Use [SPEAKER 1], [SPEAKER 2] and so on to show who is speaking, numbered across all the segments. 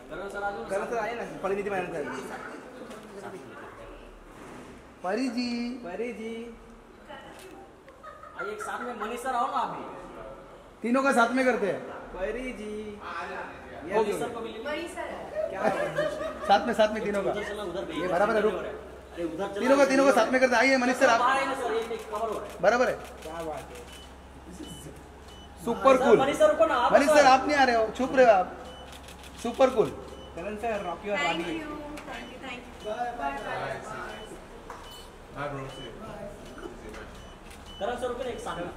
[SPEAKER 1] करण sir आए ना, Parineeti madam sir. परी जी
[SPEAKER 2] आइए एक साथ में। मनीष सर आओ ना अभी।
[SPEAKER 1] तीनों का साथ में करते हैं।
[SPEAKER 2] परी जी
[SPEAKER 1] ओके
[SPEAKER 2] सर को मिलिए। क्या
[SPEAKER 1] साथ में तीनों का ये बराबर है। रुक,
[SPEAKER 2] अरे उधर
[SPEAKER 1] तीनों का साथ में करते हैं। आइए मनीष सर आप। बराबर है,
[SPEAKER 2] क्या बात है।
[SPEAKER 1] Super cool.
[SPEAKER 2] मनीष सर को ना आप।
[SPEAKER 1] मनीष सर आप नहीं आ रहे हो, चुप रहे हो आप। Super cool.
[SPEAKER 2] Karan sir Rocky और रानी। करण सर को एक साथ।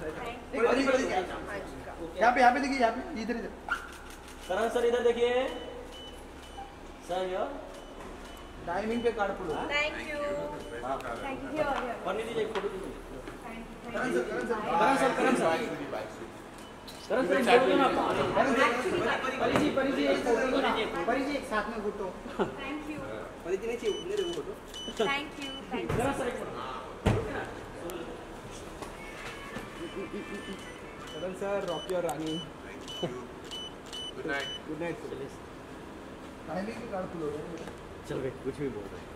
[SPEAKER 1] यहाँ पे देखिए, यहाँ पे इधर।
[SPEAKER 2] करण सर इधर देखिए सर।
[SPEAKER 1] टाइमिंग पे कार्ड पुलो।
[SPEAKER 3] Thank you.
[SPEAKER 2] पन्नी दीजिए एक फोटो दीजिए।
[SPEAKER 1] करण सर परी जी एक साथ में फोटो।
[SPEAKER 3] Thank you.
[SPEAKER 1] परी जी नहीं चाहिए, ले लो photo.
[SPEAKER 3] Thank you.
[SPEAKER 2] Karan sir एक फोटो।
[SPEAKER 1] करण सर रॉकी और Rani.
[SPEAKER 4] Good night.
[SPEAKER 1] Good night. Timing पे कार्ड पुलो।
[SPEAKER 2] चल भाई कुछ भी बोल रहे हैं।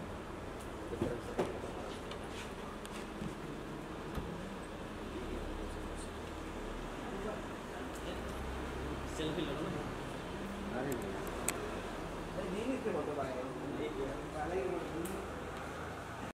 [SPEAKER 2] सेल्फी लो ना।
[SPEAKER 1] अरे नहीं फोटो भाई।